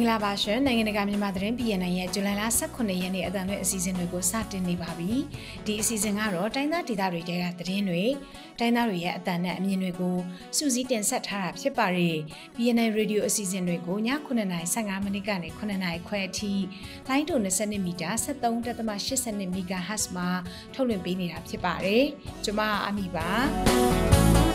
Mangla Bashan, Nanganagami Madrin, Piana, Julala, Sakonayani, Adano season we go Saturday Babi. The season arrow, Dina Didari at the Dinway, Dinaria, Dana, Minugo, Susie and Satara, Separi, Piana radio season we go, Yakunanai, Sangamanigani, Konanai, Quieti, Line to the Sanimita, sat down to the Mashis and Miga Hasma, Tolin Bini up Separi, Juma Amiba.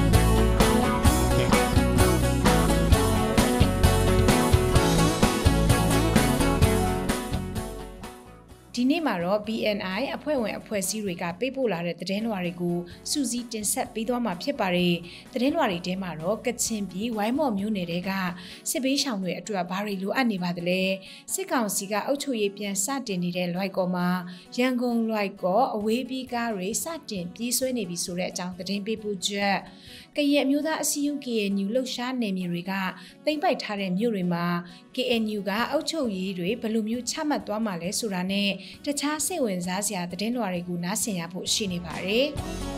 Dinimaro BNI appointment appointee rega people are the January Susie Dinset Bidoma Pipari, the January Demaro, Katsimbi, Waimo Munirega, Sebishan to a Barilu Anivadle, Second Siga Otuyapian Satin Loigoma, Yangon Loigo, Away Gary, Satin, Piswene Bisure, down the Jane people jet. Kayamuda Siuki and Nuloshan Nemiriga, think by Tarem Urima, Kanuga, Ocho Yiri, Palumu Chamatwamale Surane. The Tase wins Asia the January Gunasia put Shinibari.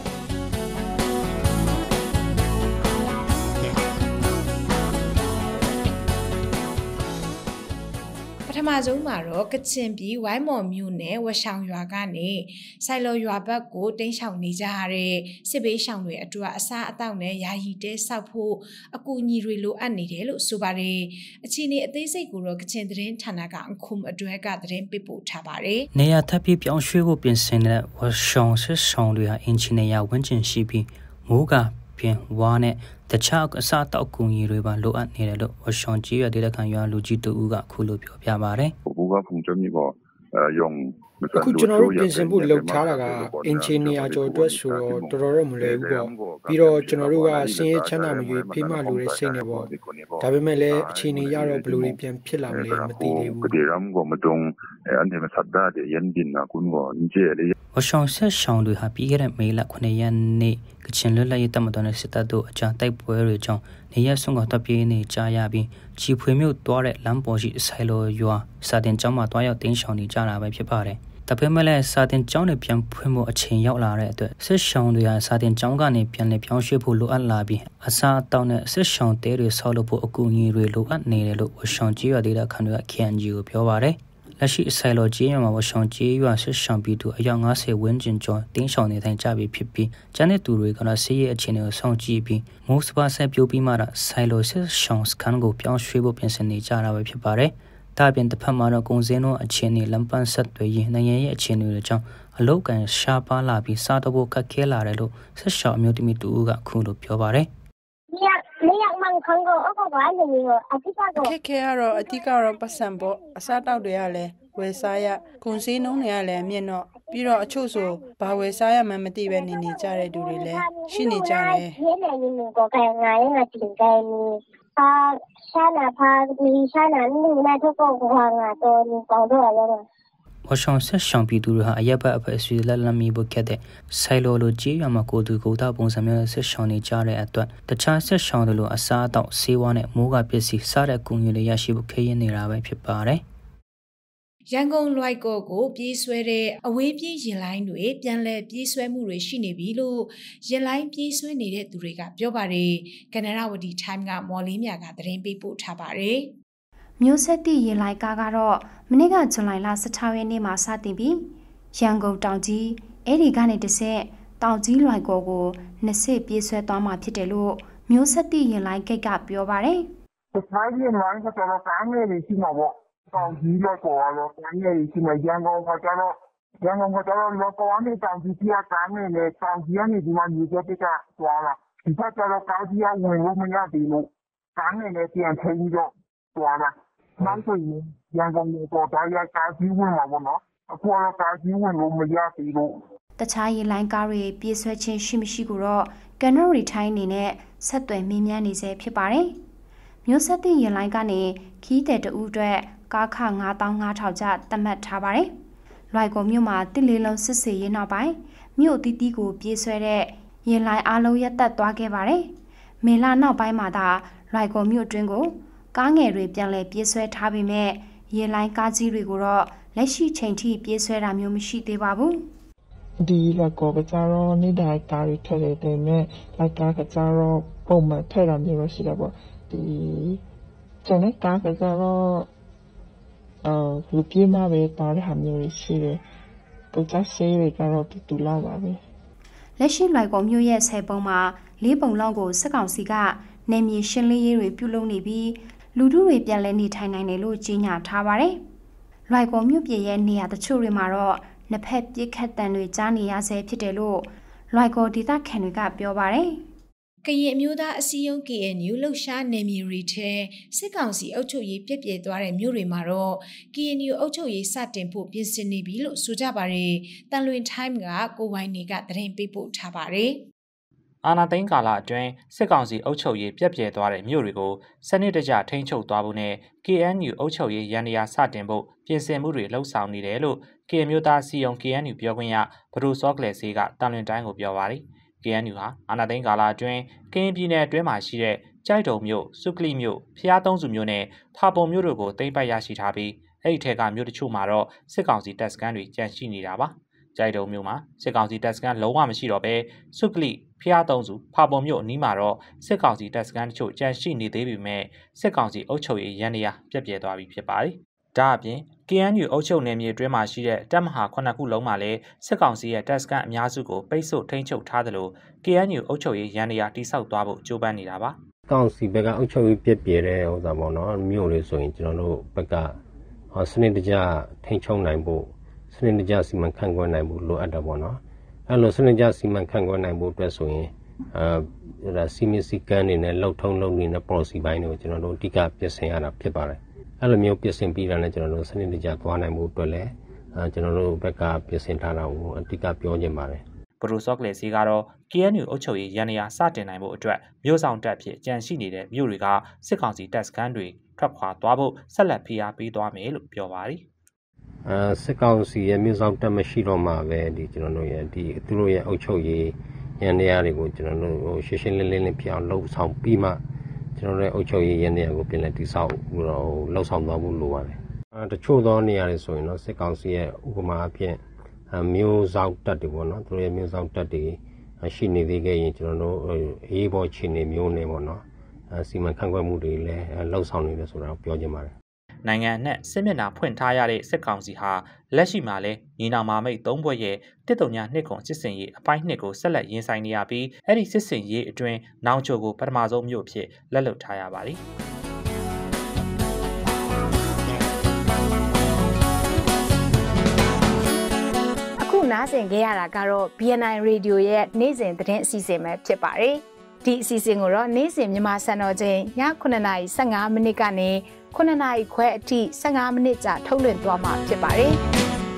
Patamazo Maro, Katsimbi, Waimo Mune, Washang Yuagani, Silo Yuaba go, Denshang Nizare, Sebe Shangwe, Adua Asa Towne, Yahide, Sapu, Akuni Rilu, and Nidelu, Subari, a chini, they say Guru, Katendrin, Tanaka, and Kum, a drega, the rain people Tabari. Nea Tapi Pion Shugo Pin Sene was shown so strongly in Chinea, Winching Shippy, Muga, Pin, Wane. The child Sata Kuni River Lo at Nero was shown Gia de la Canya Lugito Uga Kulupio Piamare. Uga from Jamigo, young Kuchino Pinsembu Taraga, Engineer George Suro, Doromule, Piro Generua, Saint Chanam, Pima Lure Senebo, Tabimele, Chini Yaro Blue Ripian Pilam, Ram Gomadong, and him Sada, the Yendina Kungo, Jelly. Was shown says Sean to happy and may like when a yan ne, Kachinla Yitamadona Citado, a chan type where John, Nia Song of Tapiani, Jayabi, Cheap Premium Dore, Lamboji, Silo, Yua, Sadin Jama, Toya, Tinshoni, Jana by Pipare. Tapemele Sadin Johnny Pian Primo a chain Yaula, says Sean to Sadin Jongani Pian Pianship Lu and Labi, Asa down says Sean Darius Solopo Okuni Relu and Nero was Sean Gia de la Canoa Can you Piovare. Lashi Silo Jima was shown G. U. Shampi to a young Ase Winjin Joy, Dinshon and Jabi Pipi, Janet Duri gonna see a channel song GB. Most of us have Yobi Mara, Silo says Shons can go beyond Shribo Pensani Jara Pipare, Tabian the Pamara Gonzeno, a chenny Lampan Satway, Naya Chenu John, a look and Sharpa Labi, Satabo Kakela Relo, says Shop Mutimi to Uga Kulu Piovare. Kekaro, a Tikaro Pasambo, a Sata Reale, Wesaya, Consino Reale, Mieno, Piro Achoso, Pawesaya Mamati when in Jare Durile, Shinijare. Washon says Shampi Dura, Ayaba Pesula Lami Bukade, Silology, Yamako to go up on some Shoni Jare at the chance says Shondolo, Asata, C1, Muga Pesi, Sara Kunyu Yashibuke and Nirabe Pipare. Yangon Loigo, Piswere, away Pies line with Yanle Piswe Murishini Bilo, Yeline Piswe needed to rig up Jobare, Canara time got Molimia got the rain people Tabare. Museti Yelai Gagaro, Miniga July last Tawini Masatibi, Yango Dauji, Eddie Gani de Se, Dauji Loigogo, Nese Piswe Doma Pitelu, Museti Yelai Gagap Yobare. The Friday and Lines of our family is in our Dauji Logo, family is in a Yango Hotelo, Yango Hotelo Loco, and the Dauji family, the Dauji is one you get it at Suala. The Hotelo Dauji when Romania Dino, family and Tango, Suala. Monthly, young go Daya Kazi Wimavona, a quarter Kazi Wim Romania. The Chai Lankari, Piswetchin Shimishiguro, Gano retain in it, Satwe Mimian is a pipare. Musati Yelankani, Kite de Udre, Gaka Ngatanga Tauja, the Mat Tabare. Like Muma, the Lilo Sissi Yenabai, Mu Titigo, Piswere, Yelai Alo Yata Dwagevare. Mela now by Mada, like Mu Dringo. Gange Ripianle Pieswe Tabime, Yeline Gazi Riguro, Leshi Chainti Pieswe Ramumishi de Babu. The Lagobazaro, Nida Gari Tele de Me, like Gagazaro, Boma, Teram Nerosidabo, the ကျွန်တော်ကားကကြတော့လူပြေးမှပဲတားတဲ့ဟာမျိုးရှိတယ်ပူဇော်ဆေးတွေကတော့တူလာပါပဲလက်ရှိလွိုင်ကော်မြို့ရဲ့10ပုံမှာ4ပုံလောက်ကိုစစ်ကောင်စီကနေမြေရှင်းလင်းရေးတွေပြုလုပ်နေပြီးလူထုတွေပြန်လည်နေထိုင်နိုင်တယ်လို့ကြေညာထားပါတယ်။လွိုင်ကော်မြို့ပြည်ရဲ့နေရာတချို့တွေမှာတော့နှစ်ဖက်ပြစ်ခတ်တံတွေကြားနေရဆဲဖြစ်တယ်လို့လွိုင်ကော်ဒေသခံတွေကပြောပါတယ်။ကရင်အမျိုးသားအစည်းအရုံး KNU လှုပ်ရှားနယ်မြေတွေထဲစစ်ကောင်စီအုပ်ချုပ်ရေးပြည့်ပြည့်သွားတဲ့မြို့တွေမှာတော့ KNU အုပ်ချုပ်ရေးစတင်ဖို့ပြင်ဆင်နေပြီလို့ဆိုကြပါတယ်။တန်လွင် time ကကိုဝိုင်းနေကသတင်းပေးပို့ထားပါတယ်။အာနာသိန်းကာလအတွင်းစစ်ကောင်စီအုပ်ချုပ်ရေးပြည့်ပြည့်သွားတဲ့မြို့တွေကိုစနစ်တကျထိန်းချုပ်သွားဖို့နဲ့ KNU အုပ်ချုပ်ရေးရန်ရာစတင်ဖို့ပြင်ဆင်မှုတွေလှုပ်ဆောင်နေတယ်လို့ KNU မျိုးသားစီယုံ KNU ပြောခွင့်ရဘဒိုစောကလေဆေးကတန်လွင်တိုင်းကိုပြောပါတယ်။ KNU ဟာအာနာသိန်းကာလအတွင်းကရင်ပြည်နယ်အတွင်းမှာရှိတဲ့ကြိုက်တုံမြို့၊စုကလိမြို့၊ဖျားသုံးစုမြို့နဲ့ဖာပုံမြို့တို့ကိုသိမ်းပိုက်ရရှိထားပြီးအဲ့ဒီထက်ကမြို့တချို့မှာတော့စစ်ကောင်စီတပ်စခန်းတွေကျန်ရှိနေတာပါ။ကြိုက်တုံမြို့မှာစစ်ကောင်စီတပ်စခန်းလုံးဝမရှိတော့ဘဲစုကလိဖျားသုံးစုဖာပုံမြို့အနီးမှာတော့စစ်ကောင်စီတပ်စခန်းတချို့ကျန်ရှိနေသေးပေမဲ့စစ်ကောင်စီအုပ်ချုပ်ရေးရန်ရာပြည့်ပြည့်သွားပြီဖြစ်ပါတယ်။ဒါအပြင် KNU အုပ်ချုပ်နယ်မြေအတွင်းမှာရှိတဲ့တပ်မဟာ9ခုလုံးမှာလည်းစစ်ကောင်စီရဲ့တပ်စခန်းအများစုကိုပိတ်ဆို့ထိန်းချုပ်ထားသလို KNU အုပ်ချုပ်ရေးရန်ရာတိစောက်သွားဖို့ကြိုးပမ်းနေတာပါ။ကောင်စီဘက်ကအုပ်ချုပ်ရေးပြည့်ပြည့်တဲ့ဥစ္စာပေါ့နော်မြို့တွေဆိုရင်ကျွန်တော်တို့ဘက်ကစနစ်တကျထိန်းချုပ်နိုင်ဖို့စနစ်တကျစီမံခန့်ခွဲနိုင်ဖို့လိုအပ်တယ်ပေါ့နော်။အဲ့လိုစနစ်တကျစီမံခန့်ခွဲနိုင်ဖို့အတွက်ဆိုရင်စီမံစည်းကမ်းတွေနဲ့လှုပ်ထုံးလုပ်နေတဲ့ policy ဘိုင်းတွေကိုကျွန်တော်တို့အဓိကပြင်ဆင်ရတာဖြစ်ပါတယ်။အဲ့လိုမျိုးပြင်ဆင်ပြီးတာနဲ့ကျွန်တော်တို့စနစ်တကျသွားနိုင်မှုအတွက်လည်းကျွန်တော်တို့ဘက်ကပြင်ဆင်ထားတာကိုအဓိကပြောချင်ပါတယ်။ဘရူဆော့ကလေစီကတော့ KNU အုပ်ချုပ်ရေးရန်ရာစတင်နိုင်မှုအတွက်မြို့ဆောင်တပ်ဖြစ်ကြံရှိနေတဲ့မြို့တွေကစစ်ကောင်စီတပ်စခန်းတွေထွက်ခွာသွားဖို့ဆက်လက်ဖိအားပေးသွားမယ်လို့ပြောပါတယ်။စစ်ကောင်စီရဲ့မြို့ဆောင်တပ်မရှိတော့မှပဲကျွန်တော်တို့ရဲ့သူတို့ရဲ့အုပ်ချုပ်ရေးရန်ရာတွေကိုကျွန်တော်တို့ရှင်းရှင်းလင်းလင်းဖြစ်အောင်လှုပ်ဆောင်ပြီးမှကျွန်တော်တို့အုပ်ချုပ်ရေးရန်ရာကိုပြင်လည်တိစောက်လှုပ်ဆောင်သွားဖို့လိုပါတယ်။တချို့သောနေရာတွေဆိုရင်တော့စစ်ကောင်စီရဲ့ဥပမာအဖြစ်မျိုးဆောင်တက်တွေပေါ့နော်သူတို့ရဲ့မျိုးဆောင်တက်တွေရှိနေသေးခဲ့ရင်ကျွန်တော်တို့အေးဘောချင်းနေမျိုးနေပေါ့နော်စီမံခန့်ခွဲမှုတွေလည်းလှုပ်ဆောင်နေတယ်ဆိုတာကိုပြောချင်ပါတယ်နိုင်ငံအနှံ့စစ်မျက်နှာဖွင့်ထားရတဲ့စစ်ကောင်စီဟာလက်ရှိမှာလည်းညီနောင်မာမိတ်၃ဘွဲ့ရဲ့139ခုစစ်စင်ရေးအပိုင်း2ကိုဆက်လက်ရင်ဆိုင်နေရပြီးအဲ့ဒီစစ်စင်ရေးအတွင်းနောင်ချိုကိုပထမဆုံးမြို့ဖြစ်လက်လွတ်ထားရပါတယ်နားဆင်ခဲ့ရတာကတော့ BNI Radio ရဲ့နေ့စဉ်သတင်းအစီအစဉ်ပဲဖြစ်ပါတယ်။ဒီအစီအစဉ်ကိုတော့နေ့စဉ်မြန်မာစံတော်ချိန်ည9:15မိနစ်ကနေ9:00ခွဲအထိ15မိနစ်ကြာထုတ်လွှင့်သွားမှာဖြစ်ပါတယ်။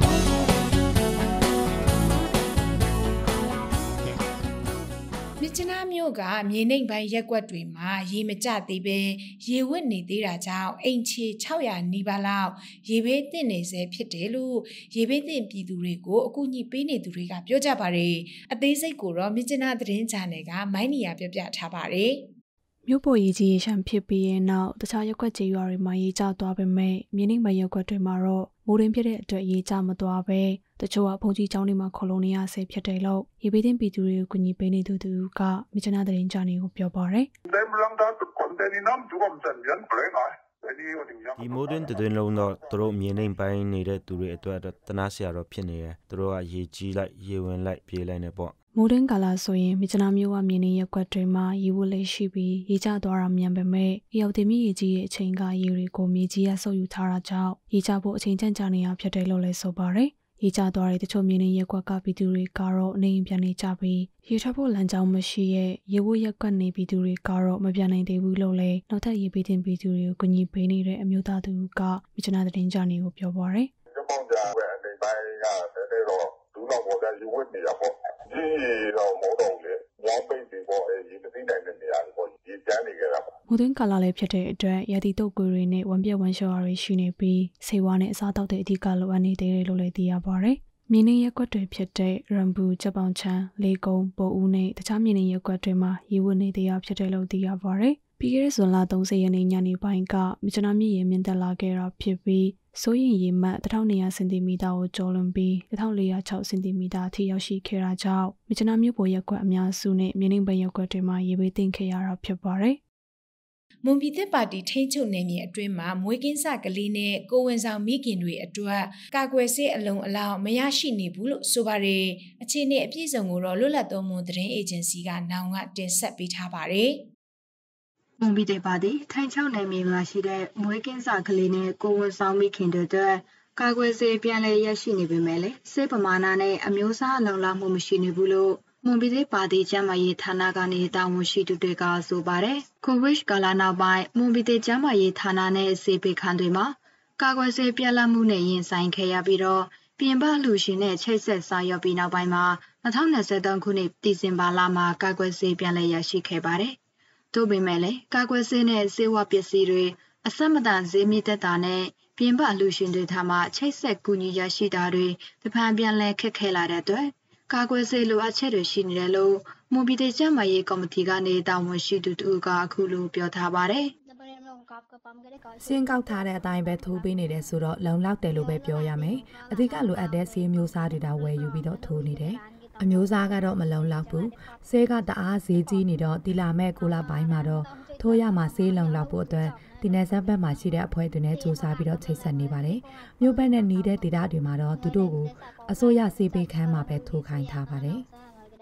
မြစ်ချနာမြို့ကမြေနိမ့်ပိုင်းရက်ကွက်တွေမှာရေမကျသေးပဲရေဝစ်နေသေးတာကြောင့်အိမ်ခြေ600နီးပါးလောက်ရေဘေးသင့်နေစေဖြစ်တယ်လို့ရေဘေးသင့်ပြည်သူတွေကိုအကူအညီပေးနေသူတွေကပြောကြပါတယ်။အသေးစိတ်ကိုတော့မြစ်ချနာသတင်းချန်နယ်ကမိုင်းနီယာပြပြထားပါတယ်။မြို့ပေါ်ရေကြီးရေရှမ်းဖြစ်ပြီးရဲ့နောက်တခြားရက်ကွက်ကျေးရွာတွေမှာရေကျသွားပေမဲ့မြေနိမ့်ပိုင်းရက်ကွက်တွေမှာတော့မိုးရင်းဖြစ်တဲ့အတွက်ရေကျမသွားပဲတချို့ကဘုံကြီးကျောင်းတွေမှာခေါ်လုံနေရဆဲဖြစ်တယ်လို့ရေဘေးသင့်ပြည်သူတွေကိုကူညီပေးနေသူကမြချနာသတင်းကြားနေကိုပြောပါရယ်ဒီမိုဒန်တဲ့လုံးတော့သူတို့မြေနိမ့်ပိုင်းနေတဲ့သူတွေအတွက်တနာစရာတော့ဖြစ်နေတယ်သူတို့ကရေကြီးလိုက်ရေဝင်လိုက်ပြေးလိုက်နေပေါ့မိုဒန်ကာလာဆိုရင်မြချနာမျိုးကမြေနိမ့်ရက်ကွက်တွေမှာရေဝလေးရှိပြီးရေကျသွားတာမြန်ပေမဲ့ရောက်တင်မြေကြီးရဲ့အချိန်ကရေတွေကိုမြေကြီးကဆုပ်ယူထားတာကြောင့်ရေကျဖို့အချိန်ကြန့်ကြာနေရဖြစ်တယ်လို့လည်းဆိုပါရယ်ရေကျသွားတဲ့တချို့မြေနိမ့်ရက်ကွက်ကပြည်သူတွေကတော့နေအိမ်ပြန်နေကြပြီးရေထွက်ဖို့လမ်းကြောင်းမရှိရဲ့ရေဝရက်ကွက်နေပြည်သူတွေကတော့မပြန်နိုင်သေးဘူးလို့လည်းနောက်ထပ်ရေပေးတင်ပြည်သူတွေကိုကူညီပေးနေတဲ့အမျိုးသားသူကမြချနာသတင်းကြားနေကိုပြောပါရယ်လူတော်ပေါ်ကရေဝက်နေရပေါ့ဒီတော့မဟုတ်တော့လေဝမ်းပိတ်တွေပေါ့ရေမသိနိုင်တဲ့နေရာတွေပေါ့ရေကျန်းနေကြတာပေါ့မိုးသွင်းကာလလည်းဖြစ်တဲ့အတွက်ရာသီတုပ်ကွေတွေနဲ့ဝမ်းပြက်ဝမ်းလျှော်တွေရှိနေပြီးဆေးဝါးနဲ့အစားအသောက်တွေအဓိကလိုအပ်နေသေးတယ်လို့လည်းသိရပါတယ်မြေနေရက်ကွက်တွေဖြစ်တဲ့ရမ်ဘူချက်ပေါင်ချမ်းလေးကုန်းပိုဦးနဲ့တခြားမြေနေရက်ကွက်တွေမှာရေဝတ်နေသေးရဖြစ်တယ်လို့သိရပါတယ်ပြီးခဲ့တဲ့ဇွန်လ30ရက်နေ့ညနေပိုင်းကမြချနာမြစ်ရေမြင့်တက်လာခဲ့တာဖြစ်ပြီးစိုးရင်ရေမှတ်1200စင်တီမီတာကိုကျော်လွန်ပြီး1406စင်တီမီတာအထိရောက်ရှိခဲ့တာကြောင့်မြချနာမြို့ပေါ်ရက်ကွက်အများစုနဲ့မြေနိမ့်ပိုင်းရက်ကွက်တွေမှာရေဘေးသင့်ခဲ့ရတာဖြစ်ပါတယ်မမွန်ပြည်သက်ပါတီထိန်းချုပ်နယ်မြေအတွင်းမှာမွေးကင်းစကလေးနဲ့ကိုဝင်ဆောင်မိခင်တွေအတွက်ကာကွယ်ဆေးအလုံးအလောက်မရရှိနေဘူးလို့ဆိုပါတယ်အခြေအနေအပြည့်စုံကိုတော့လွတ်လပ်သောမွန်သတင်းအေဂျင်စီကနောင်ကတင်ဆက်ပေးထားပါတယ်မွန်ပြည်သက်ပါတီထိန်းချုပ်နယ်မြေမှာရှိတဲ့မွေးကင်းစကလေးနဲ့ကိုဝင်ဆောင်မိခင်တွေအတွက်ကာကွယ်ဆေးပြန်လည်ရရှိနေပေမဲ့လည်းဆေးပမာဏနဲ့အမျိုးအစားအလုံးလောက်မှုမရှိနေဘူးလို့မွန်ပြည်သက်ပါတီကျန်းမာရေးဌာနကနေတာဝန်ရှိသူတွေကဆိုပါတယ်။ကိုဗစ်ကာလနောက်ပိုင်းမွန်ပြည်သက်ကျန်းမာရေးဌာနနဲ့ဆေးပေးခန်းတွေမှာကာကွယ်ဆေးပြက်လက်မှုနဲ့ရင်ဆိုင်ခဲ့ရပြီးတော့ပြင်ပလူရှင်နဲ့ချိတ်ဆက်ဆောင်ရွက်ပြီးနောက်ပိုင်းမှာ2023ခုနှစ်ဒီဇင်ဘာလမှာကာကွယ်ဆေးပြန်လည်ရရှိခဲ့ပါတယ်။သို့ပေမဲ့လည်းကာကွယ်ဆေးနဲ့ဆေးဝါးပစ္စည်းတွေအဆက်မတန်ဈေးမြင့်တက်တာနဲ့ပြင်ပလူရှင်တွေထံမှချိတ်ဆက်ကူညီရရှိတာတွေတဖန်ပြန်လည်ခက်ခဲလာတဲ့အတွက်ကာကွယ်ဆေးလိုအပ်ချက်တွေရှိနေတယ်လို့မွန်ပြည်သက်ကျန်းမာရေးကော်မတီကနေတာဝန်ရှိသူတို့ကအခုလိုပြောထားပါတယ်။စင်းကောက်ထားတဲ့အတိုင်းပဲထိုးပေးနေတယ်ဆိုတော့လုံလောက်တယ်လို့ပဲပြောရမယ်။အဓိကလိုအပ်တဲ့ဆေးမျိုးစားတွေဒါဝယ်ယူပြီးတော့ထိုးနေတယ်။အမျိုးစားကတော့မလုံလောက်ဘူး။ဆေးကတအားဈေးကြီးနေတော့ဒီလာမဲ့ကိုလာပိုင်းမှာတော့ထိုးရမှာဆေးလုံလောက်ဖို့အတွက်ဒီနယ်စပ်ဘက်မှာရှိတဲ့အဖွဲ့တွေနဲ့စူးစမ်းပြီးတော့ချိတ်ဆက်နေပါတယ်။မြို့ဘက်နဲ့နီးတဲ့ဒေသတွေမှာတော့သူတို့ကိုအစိုးရဆေးပေးခန်းမှာပဲထိုးခိုင်းထားပါတယ်။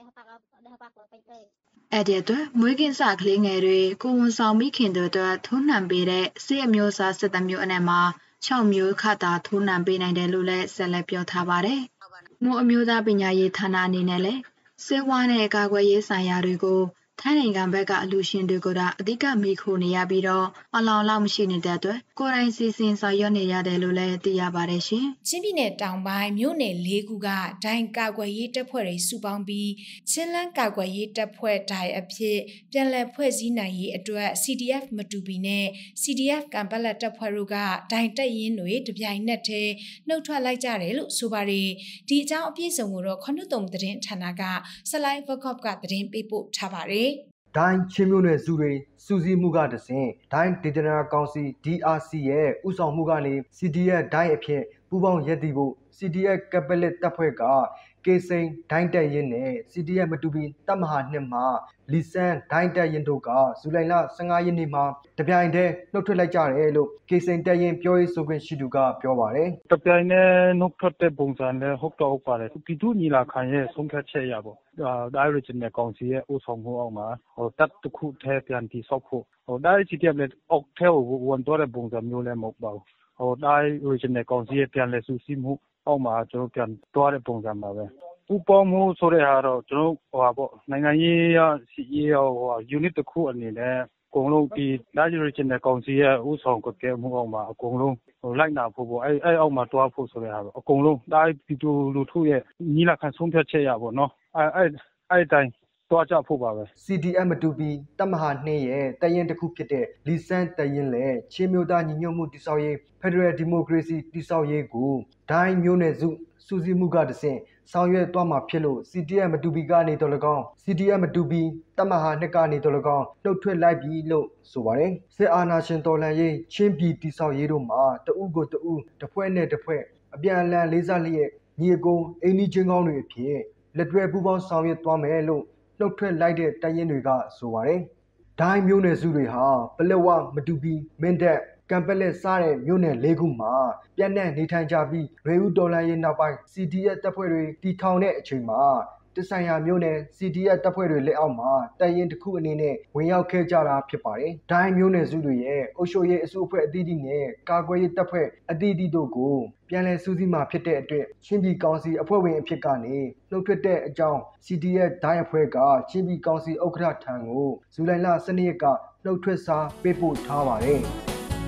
အဲ့ဒီအတွက်မွေးကင်းစကလေးငယ်တွေကိုဝန်ဆောင်မိခင်တွေအတွက်ထိုးနှံပေးတဲ့ဆေးအမျိုးအစား7မျိုးအနက်မှာ6မျိုးခတာထိုးနှံပေးနိုင်တယ်လို့လည်းဆက်လက်ပြောထားပါတယ်။မွန်အမျိုးသားပညာရေးဌာနအနေနဲ့လည်းဆေးဝါးနဲ့ကာကွယ်ရေးဆိုင်ရာတွေကိုထိုင်းနိုင်ငံဘက်ကအလူရှင်တွေက အဓိကမိခိုနေရပြီးတော့အလောင်းလောက်မရှိနေတဲ့အတွက်ကိုယ်တိုင်စီစဉ်ဆောင်ရွက်နေရတယ်လို့လည်းသိရပါတယ်ရှင်။ချင်းပြည်နယ်တောင်ပိုင်းမြို့နယ်၄ခုကဒိုင်ကာကွယ်ရေးတပ်ဖွဲ့တွေစုပေါင်းပြီးချင်းလန်းကာကွယ်ရေးတပ်ဖွဲ့ဒိုင်အဖြစ်ပြန်လည်ဖွဲ့စည်းနိုင်ရေးအတွက် CDF မတူပီနဲ့ CDF ကံပလက်တပ်ဖွဲ့တို့ကဒိုင်တပ်ရင်းတွေတပြိုင်နက်တည်းနှုတ်ထွက်လိုက်ကြတယ်လို့ဆိုပါတယ်။ဒီအကြောင်းအပြည့်စုံကိုတော့9တုံသတင်းဌာနကဆလိုင်းဝက်ကော့ကသတင်းပေးပို့ထားပါတယ်ဒိုင်းချင်းမျိုးနယ်စုတွေစူးစီးမှုကတစဉ်ဒိုင်းဒေသနာကောင်စီ DRC ရဲ့ဥဆောင်မှုကနေ CDF ဒိုင်းအဖြစ်ပူးပေါင်းရပ်တည်ဖို့ CDF ကပလက်တပ်ဖွဲ့ကကေစိန်ဒိုင်းတက်ရင်နဲ့ CDF မတူပီတပ်မဟာ2မှာလီဆန်ဒိုင်းတက်ရင်တို့ကဇူလိုင်လ15ရက်နေ့မှာတပြိုင်တည်းနှုတ်ထွက်လိုက်ကြတယ်လို့ကေစိန်တက်ရင်ပြောရေးဆိုခွင့်ရှိသူကပြောပါတယ်တပြိုင်တည်းနှုတ်ထွက်တဲ့ပုံစံနဲ့ဟုတ်တော့ဟုတ်ပါတယ်ပြည်သူညီလာခံရဲ့ဆုံးဖြတ်ချက်ရပေါ့ဒါရီဂျင်နယ်ကောင်စီရဲ့ဥဆောင်မှုအောက်မှာတပ်တစ်ခုထဲပြန်တည်ဆောက်ဖို့ဒါရီ CDF လည်းအောက်ထဲကိုဝန်တော့တဲ့ပုံစံမျိုးလည်းမဟုတ်ပါဘူးဒါရီဂျင်နယ်ကောင်စီရဲ့ပြန်လည်စုစည်းမှုအောက်မှာကျွန်တော်ပြန်သွားတဲ့ပုံစံပါပဲပူပေါင်းမှုဆိုတဲ့ဟာတော့ကျွန်တော်ပေါ့နိုင်ငံရေးရစီရေးရောunit တစ်ခုအနေနဲ့အကုန်လုံးဒီ National ကောင်စီရဲ့ဥဆောင်ကဲမှုအောက်မှာအကုန်လုံးလိုက်နာဖို့ပေါ့အဲ့အောက်မှာတွားဖို့ဆိုတဲ့ဟာတော့အကုန်လုံးဒါပြည်သူလူထုရဲ့ညီလာခံဆုံးဖြတ်ချက်ရပေါ့နော်အဲ့တိုင်းတွားကြဖို့ပါပဲ CDF မတူပီတပ်မဟာ2ရဲ့တရင်တစ်ခုဖြစ်တဲ့လီဆန်တရင်လဲချင်းမျိုးသားညီညွတ်မှုတည်ဆောက်ရေး Federal Democracy တည်ဆောက်ရေးကိုဒိုင်းမျိုးနယ်စုစူးစီးမှုကတဆင့်ဆောင်ရွက်သွားမှာဖြစ်လို့ CDF မတူပီကနေတော်၎င်း CDF မတူပီတပ်မဟာ2ကနေတော်၎င်းလှုပ်ထွက်လိုက်ပြီလို့ဆိုပါတယ်စစ်အာဏာရှင်တော်လှန်ရေးချင်းပြည်တည်ဆောက်ရေးတို့မှာတဦးကိုတဦးတစ်ဖွဲ့နဲ့တစ်ဖွဲ့အပြန်အလှန်လေးစားလျက်ညီအကိုအိမ်နီးချင်းကောင်းတွေအဖြစ်လက်တွဲပူးပေါင်းဆောင်ရွက်သွားမယ်လို့လှုပ်ထွက်လိုက်တဲ့တပ်ရင်းတွေကဆိုပါတယ်ဒိုင်းမျိုးနယ်စုတွေဟာပလက်ဝမတူပီမင်းတပ်ကံပလက်စားတဲ့မြို့နယ်၄ခုမှာပြန့်နှံ့နေထိုင်ကြပြီးရွေဦးတော်လှန်ရေးနောက်ပိုင်း CDF တပ်ဖွဲ့တွေတည်ထောင်တဲ့အချိန်မှာတဆိုင်ရာမြို့နယ် CDF တပ်ဖွဲ့တွေလက်အောက်မှာတပ်ရင်းတစ်ခုအနေနဲ့ဝင်ရောက်ခဲ့ကြတာဖြစ်ပါတယ်။ဒိုင်းမျိုးနယ်စုတွေရဲ့အုပ်ချုပ်ရေးအစုအဖွဲ့အသီးသီးနဲ့ကာကွယ်ရေးတပ်ဖွဲ့အသီးသီးတို့ကိုပြန်လည်စူးစီးမှာဖြစ်တဲ့အတွက်ချင်းပြည်ကောင်စီအဖွဲ့ဝင်အဖြစ်ကနေနှုတ်ထွက်တဲ့အကြောင်း CDF ဒိုင်းအဖွဲ့ကချင်းပြည်ကောင်စီဥက္ကဋ္ဌထံကိုဇူလိုင်လ12ရက်ကနှုတ်ထွက်စာပေးပို့ထားပါတယ်။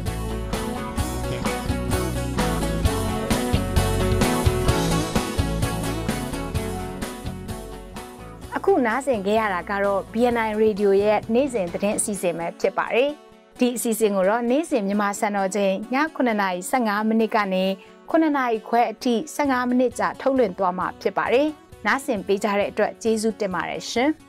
အခုနားဆင်ခဲ့ရတာကတော့ BNI Radio ရဲ့နေ့စဉ်သတင်းအစီအစဉ်ပဲဖြစ်ပါတယ်။ဒီအစီအစဉ်ကိုတော့နေ့စဉ်မြန်မာစံတော်ချိန်ည9:15မိနစ်ကနေ9:00ခွဲအထိ15မိနစ်ကြာထုတ်လွှင့်သွားမှာဖြစ်ပါတယ်။နားဆင်ပေးကြတဲ့အတွက်ကျေးဇူးတင်ပါတယ်ရှင်။